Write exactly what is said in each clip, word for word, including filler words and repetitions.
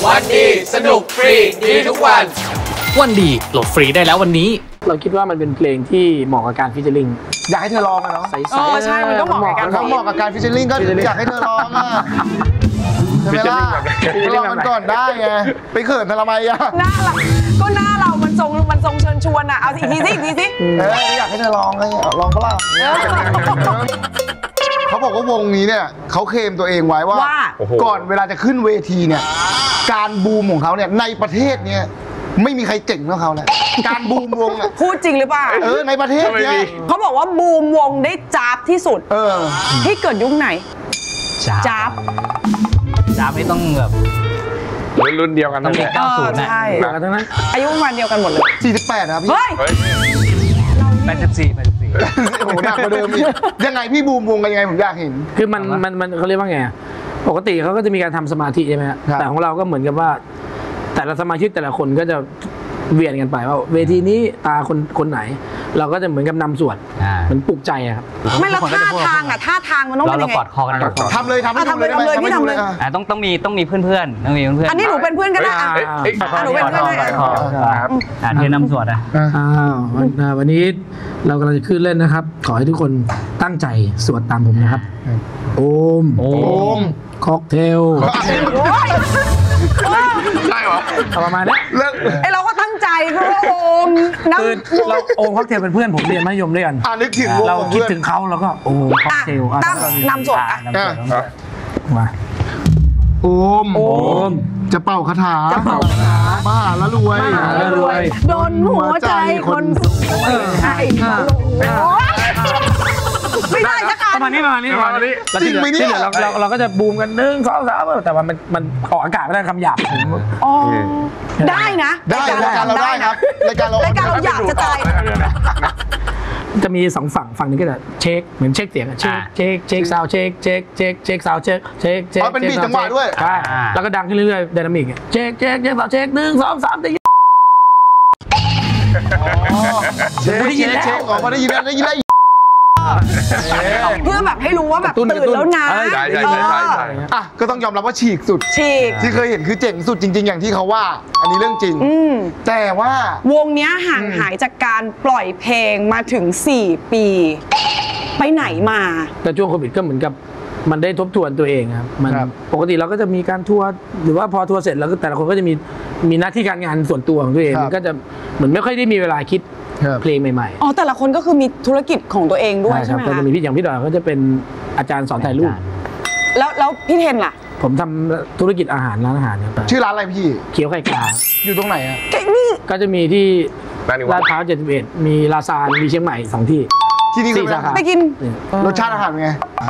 วันดีสนุกฟรีดีทุกวันวันดีโหลดฟรีได้แล้ววันนี้เราคิดว่ามันเป็นเพลงที่เหมาะกับการฟิชเชอร์ลิงอยากให้เธอลองอะเนาะใส่เออใช่มันก็เหมาะกับการเหมาะกับการฟิชเชอร์ลิงก็อยากให้เธอลองอะใช่ไหมล่ะลองกันก่อนได้ไงไปเขินทำไมอะหน้าเราก็หน้าเรามันทรงมันทรงเชิญชวนอะเอาอีกทีสิอีกทีสิเอออยากให้เธอลองเลยลองก็ล่ะเขาบอกว่าวงนี้เนี่ยเขาเคลมตัวเองไว้ว่าก่อนเวลาจะขึ้นเวทีเนี่ยการบูมของเขาเนี่ยในประเทศเนี่ยไม่มีใครเจ๋งเท่าเขาแล้วการบูมวงอ่ะพูดจริงหรือเปล่าเออในประเทศเนี่ยเขาบอกว่าบูมวงได้จ๊าบที่สุดเออที่เกิดยุคไหนจ๊าบจ๊าบไม่ต้องแบบรุ่นเดียวกันต้องมีเก้าสิบนะใช่ทั้งนั้นอายุประมาณเดียวกันหมดเลยสี่สิบแปดครับพี่เฮ้ยแปดสิบสี่แปดสิบสี่โอ้โหหนักกว่าเดิมอีกยังไงพี่บูมวงกันยังไงผมอยากเห็นคือมันมันมันเขาเรียกว่าไงปกติเขาก็จะมีการทำสมาธิใช่ไหมครับแต่ของเราก็เหมือนกับว่าแต่ละสมาชิกแต่ละคนก็จะเวียนกันไปว่าเวทีนี้ตาคนคนไหนเราก็จะเหมือนกับนำสวดเหมือนปลุกใจครับไม่แล้วท่าทางอ่ะท่าทางมันต้องเป็นยังไงเรากอดคอกันทำเลยทำเลยทำเลยทำเลยพี่ทำเลยต้องต้องมีต้องมีเพื่อนเพื่อนต้องมีเพื่อนอันนี้หนูเป็นเพื่อนกันนะหนูเป็นเพื่อนกันครับอ่านเทนำสวดอ่ะอ้าววันนี้เรากำลังจะขึ้นเล่นนะครับขอให้ทุกคนตั้งใจสวดตามผมนะครับโอมโอมค็อกเทลใช่เหรอประมาณนี้ไอเราก็ตั้งใจเพราะว่าโอมน้ำเราโอมค็อกเทลเป็นเพื่อนผมเรียนมัธยมด้วยกันอ่านึกถึงเราคิดถึงเขาแล้วก็โอมค็อกเทลตั้งนำสวดอ่ะมาโอมโอมจะเป่าคาถาจะเป่าคาถาบ้าแล้วรวยแล้วรวยโดนหัวใจคนสูงใช่ไม่ได้สักการประมาณนี้ประมาณนี้ประมาณนี้จริงไหมเนี่ยเราเราเราก็จะบูมกันหนึ่งสองสามแต่ว่ามันมันออกอากาศไม่ได้คำหยาบอ๋อได้นะได้รายการเราได้ครับรายการเรารายการเราหยาบจะตายจะมีสองฝั่งฝั่งนึงก็จะเช็คเหมือนเช็คเสียงเช็คเช็คเช็คซาวเช็คเช็คเช็คเช็คซาวเช็คเช็คเช็คเป็นบีทจังหวะด้วยใช่แล้วก็ดังขึ้นเรื่อยๆไดนามิกเช็คเช็คเช็คซาวเช็คหนึ่งสองสามตีเช็คเช็คเช็คออกมาได้ยินได้ยินได้เพื่อแบบให้รู้ว่าแบบตื่นแล้วนะใช่ใช่ใช่ใช่อ่ะก็ต้องยอมรับว่าฉีกสุดฉีกที่เคยเห็นคือเจ๋งสุดจริงๆอย่างที่เขาว่าอันนี้เรื่องจริงแต่ว่าวงเนี้ยห่างหายจากการปล่อยเพลงมาถึงสี่ปีไปไหนมาแต่ช่วงโควิดก็เหมือนกับมันได้ทบทวนตัวเองครับมันปกติเราก็จะมีการทัวร์หรือว่าพอทัวร์เสร็จแล้วแต่ละคนก็จะมีมีหน้าที่การงานส่วนตัวของตัวเองมันก็จะเหมือนไม่ค่อยได้มีเวลาคิดเพลงใหม่ๆอ๋อแต่ละคนก็คือมีธุรกิจของตัวเองด้วยใช่ไหมคะก็จะมีพี่อย่างพี่ดอยก็จะเป็นอาจารย์สอนถ่ายรูปแล้วแล้วพี่เทนล่ะผมทำธุรกิจอาหารร้านอาหารครับชื่อร้านอะไรพี่เขียวไข่กาอยู่ตรงไหนอ่ะก็จะมีที่ลาดพร้าวเจ็ดสิบเอ็ดมีลาซานมีเชียงใหม่สองที่ที่นี่สี่สาขาไปกินรสชาติอาหารเป็นไง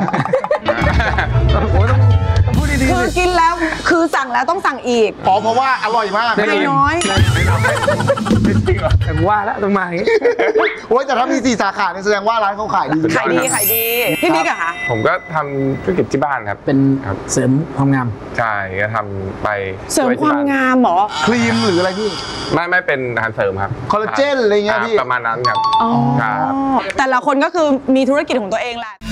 คือกินแล้วคือสั่งแล้วต้องสั่งอีกอ๋อเพราะว่าอร่อยมากไม่น้อยแต่ว่าแล้วต้องมาอย่างนี้โอ้ยแต่ถ้ามีสี่สาขาเนี่ยแสดงว่าร้านเขาขายดีขายดีขายดีพี่บิ๊กอะคะผมก็ทำธุรกิจที่บ้านครับเป็นเสริมความงามใช่ก็ทำไปเสริมความงามหรอครีมหรืออะไรพี่ไม่ไม่เป็นอาหารเสริมครับคอลลาเจนอะไรเงี้ยพี่ประมาณนั้นครับแต่ละคนก็คือมีธุรกิจของตัวเองแหละ